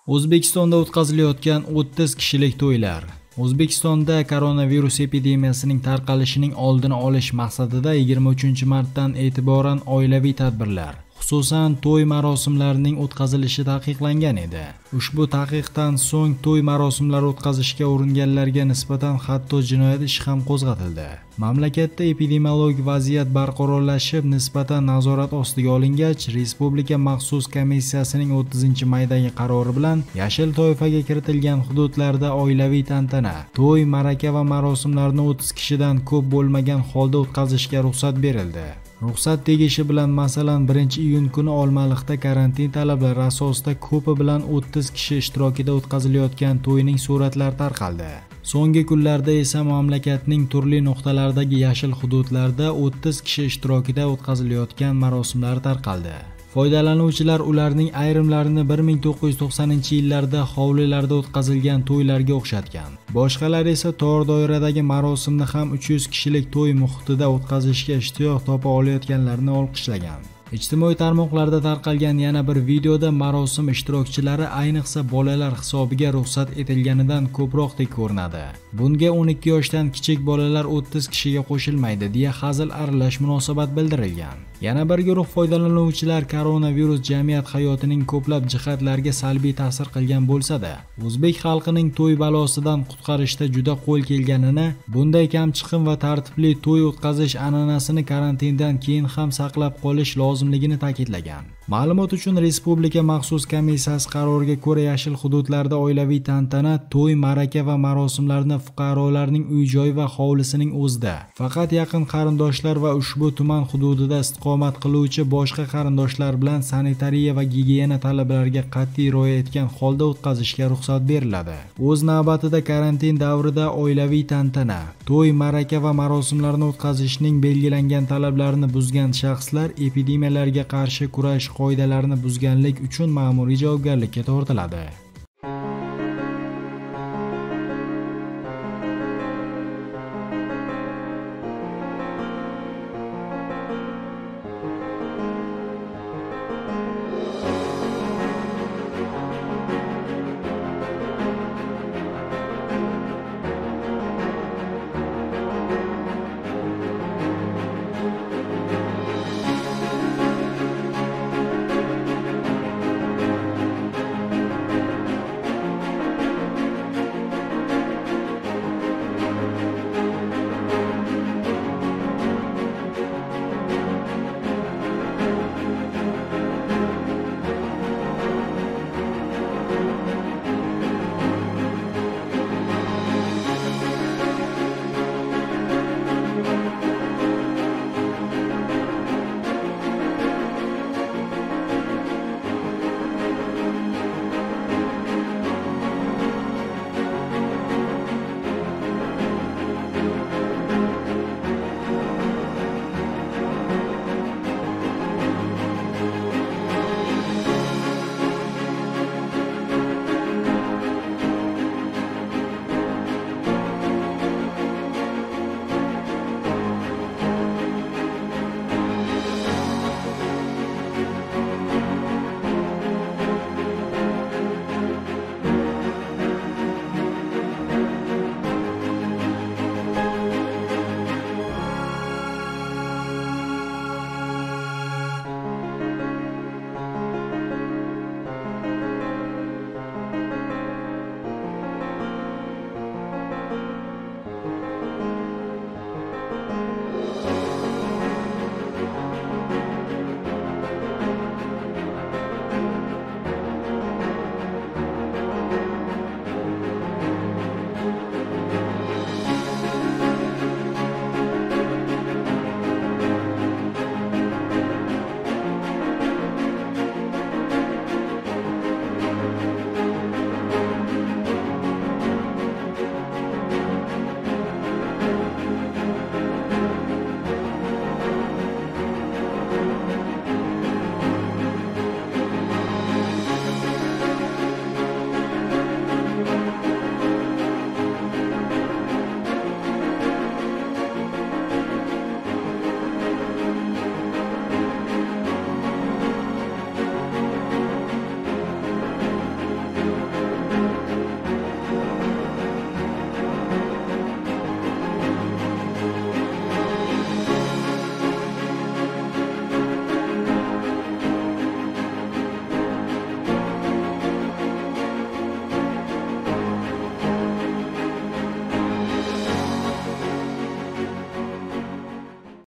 O'zbekistonda o'tkazilayotgan 30 kishilik to'ylar. O'zbekistonda koronavirus epidemiyasining tarqalishining oldini olish maqsadida 23-martdan e'tiboran oilaviy tadbirlar, xususan to'y marosimlarining o'tkazilishi taqiqlangan edi. Ushbu taqiqdan so'ng to'y marosimlari o'tkazishga uringanlarga nisbatan hatto jinoyat ishi ham qo'zg'atildi. Mamlakatda epidemiologik vaziyat barqarorlashib, nisbatan nazorat ostiga olingach, Respublika maxsus komissiyasining 30-maydagi qarori bilan yashil toifaga kiritilgan hududlarda oilaviy tantana, to'y, ma'raka va marosimlarni 30 kishidan ko'p bo'lmagan holda o'tkazishga ruxsat berildi. Ruxsat tegishi bilan masalan 1-iyun kuni Olmaliqda karantin talablari asosida ko'pi bilan 30 kishi ishtirokida o'tkazilayotgan to'yning suratlari tarqaldi. So'nggi kunlarda esa mamlakatning turli nuqtalaridagi yashil hududlarda 30 kishi ishtirokida o'tkazilayotgan marosimlar tarqaldi. Foydalanuvchilar ularning ayrimlarini 1990-yillarda hovlilarda o'tkazilgan to'ylarga o'xshatgan. Boshqalar esa tor doiradagi marosimni ham 300 kishilik to'y muhitida o'tkazishga ishtiyoq topa olayotganlarni olqishlagan. Ijtimoiy tarmoqlarda tarqalgan yana bir videoda marosim ishtirokchilari ayniqsa bolalar hisobiga ruxsat etilganidan ko'proqdek ko'rinadi. Bunga 12 yoshdan kichik bolalar 30 kishiga qo'shilmaydi deya hazil aralash munosabat bildirilgan. Yana bir guruh foydalanuvchilar koronavirus jamiyat hayotining ko'plab jihatlariga salbiy ta'sir qilgan bo'lsa-da, o'zbek xalqining to'y balosidan qutqarishda juda qo'l kelganini, bunday kamchiqim va tartibli to'y o'tkazish an'anasini karantindan keyin ham saqlab qolish lozimligini ta'kidlagan. Ma'lumot uchun Respublika maxsus komissiyasi qaroriga ko'ra yashil hududlarda oilaviy tantana, to'y, ma'raka va marosimlarni fuqarolarning uy-joy va hovlisining o'zida, faqat yaqin qarindoshlar va ushbu tuman hududida istiqomat qiluvchi boshqa qarindoshlar bilan sanitariya va gigiyena talablariga qat'iy rioya etgan holda o'tkazishga ruxsat beriladi. O'z navbatida karantin davrida oilaviy tantana, to'y, ma'raka va marosimlarni o'tkazishning belgilangan talablarini buzgan shaxslar epidemiyalarga qarshi kurash qoidalarini buzganlik uchun ma'muriy javobgarlikka tortiladi.